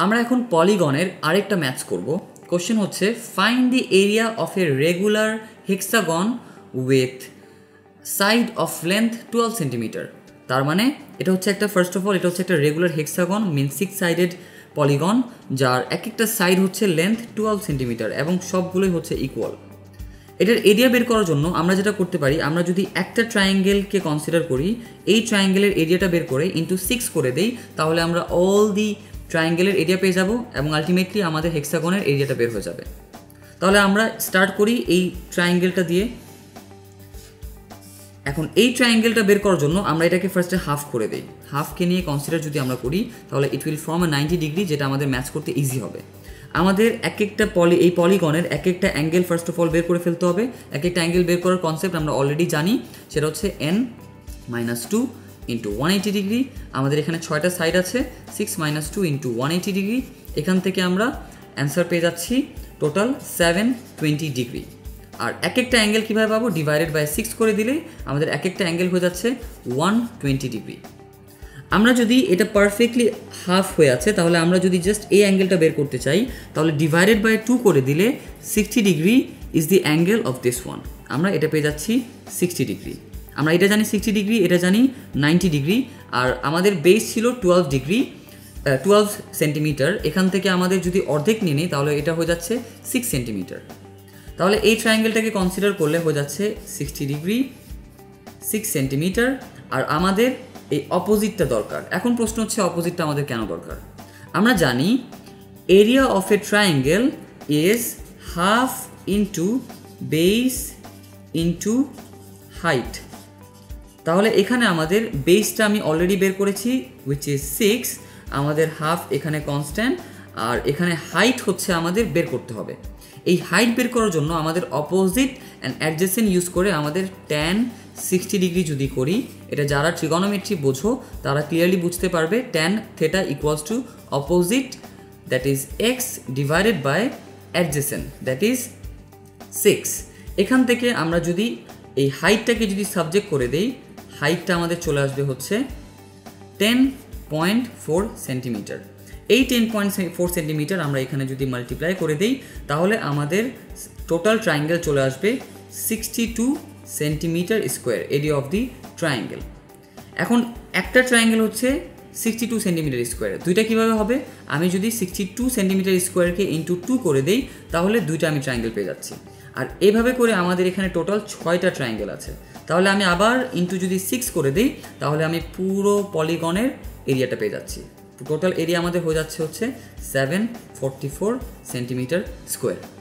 আমরা এখন পলিগনের আরেকটা ম্যাথ করব। কোশ্চেন হচ্ছে find the area of a regular hexagon with side of length 12 centimetre. তার মানে এটা হচ্ছে একটা, ফার্স্ট অফ অল এটা হচ্ছে একটা regular hexagon, mean 6 sided polygon, যার এক একটা সাইড হচ্ছে লেন্থ 12 সেন্টিমিটার এবং সবগুলোই হচ্ছে ইকুয়াল। এটার এরিয়া বের করার জন্য আমরা যেটা করতে পারি, আমরা যদি একটা ট্রায়াঙ্গেলকে কনসিডার করি, এই ট্রায়াঙ্গেলের এরিয়াটা বের করে ইন্টু 6 করে দেই, তাহলে আমরা অল দি ট্রায়াঙ্গেলের এরিয়া পেয়ে যাব এবং আলটিমেটলি আমাদের হেক্সাগনের এরিয়াটা বের হয়ে যাবে। তাহলে আমরা স্টার্ট করি এই ট্রায়াঙ্গেলটা দিয়ে। এখন এই ট্রায়াঙ্গেলটা বের করার জন্য আমরা এটাকে ফার্স্টে হাফ করে দেই। হাফকে নিয়ে কনসিডার যদি আমরা করি তাহলে it will form a 90 degree, যেটা আমাদের ম্যাচ করতে ইজি হবে। আমাদের এক একটা এই পলিগনের এক একটা অ্যাঙ্গেল ফার্স্ট অফ অল বের করে ফেলতে হবে। এক একটা অ্যাঙ্গেল বের করার কনসেপ্ট আমরা অলরেডি জানি, সেটা হচ্ছে n-2 ইন্টু 180 ডিগ্রি। আমাদের এখানে 6টা সাইড আছে, 6 - 2 ইন্টু 180 ডিগ্রি। এখান থেকে আমরা অ্যান্সার পেয়ে যাচ্ছি টোটাল 720 ডিগ্রি। আর এক একটা অ্যাঙ্গেল কীভাবে পাবো, ডিভাইডেড বাই 6 করে দিলেই আমাদের এক একটা অ্যাঙ্গেল হয়ে যাচ্ছে 120 ডিগ্রি। আমরা যদি এটা পারফেক্টলি হাফ হয়ে আছে, তাহলে আমরা যদি জাস্ট এই অ্যাঙ্গেলটা বের করতে চাই, তাহলে ডিভাইডেড বাই 2 করে দিলে 60 degree is the angle of this one. আমরা এটা পেয়ে যাচ্ছি 60 ডিগ্রি। আমরা এটা জানি 60 ডিগ্রি, এটা জানি 90 ডিগ্রি, আর আমাদের বেস ছিল 12 সেন্টিমিটার। এখান থেকে আমাদের যদি অর্ধেক নিয়ে নিই তাহলে এটা হয়ে যাচ্ছে 6 সেন্টিমিটার। তাহলে এই ট্রায়াঙ্গেলটাকে কনসিডার করলে হয়ে যাচ্ছে 60 ডিগ্রি, 6 সেন্টিমিটার, আর আমাদের এই অপোজিটটা দরকার। এখন প্রশ্ন হচ্ছে অপোজিটটা আমাদের কেন দরকার? আমরা জানি area of a triangle is half into base into height. তাহলে এখানে আমাদের বেসটা আমি অলরেডি বের করেছি, উইচ ইজ 6, আমাদের হাফ এখানে কনস্ট্যান্ট, আর এখানে হাইট হচ্ছে আমাদের বের করতে হবে। এই হাইট বের করার জন্য আমাদের অপোজিট অ্যান্ড অ্যাডজেসেন্ট ইউজ করে আমাদের tan 60 ডিগ্রি যদি করি, এটা যারা ট্রিগনোমেট্রি বোঝো তারা ক্লিয়ারলি বুঝতে পারবে, tan theta equals to opposite, that is x divided by adjacent, that is 6। এখান থেকে আমরা যদি এই হাইটটাকে যদি সাবজেক্ট করে দেই, হাইটটা আমাদের চলে আসবে হচ্ছে 10.4 সেন্টিমিটার। এই 10.4 সেন্টিমিটার আমরা এখানে যদি মাল্টিপ্লাই করে দেই, তাহলে আমাদের টোটাল ট্রায়াঙ্গেল চলে আসবে 62 centimetre square, area of the triangle. এখন একটা ট্রায়াঙ্গেল হচ্ছে 62 সেন্টিমিটার স্কোয়ার, দুইটা কীভাবে হবে? আমি যদি 62 সেন্টিমিটার স্কোয়ারকে ইন্টু 2 করে দেই, তাহলে দুইটা আমি ট্রায়াঙ্গেল পেয়ে যাচ্ছি। আর এভাবে করে আমাদের এখানে টোটাল 6টা ট্রায়াঙ্গেল আছে। তাহলে আমি আবার ইন্টু যদি 6 করে দিই, তাহলে আমি পুরো পলিগনের এরিয়াটা পেয়ে যাচ্ছি। টোটাল এরিয়া আমাদের হয়ে যাচ্ছে হচ্ছে 744 সেন্টিমিটার স্কোয়ার।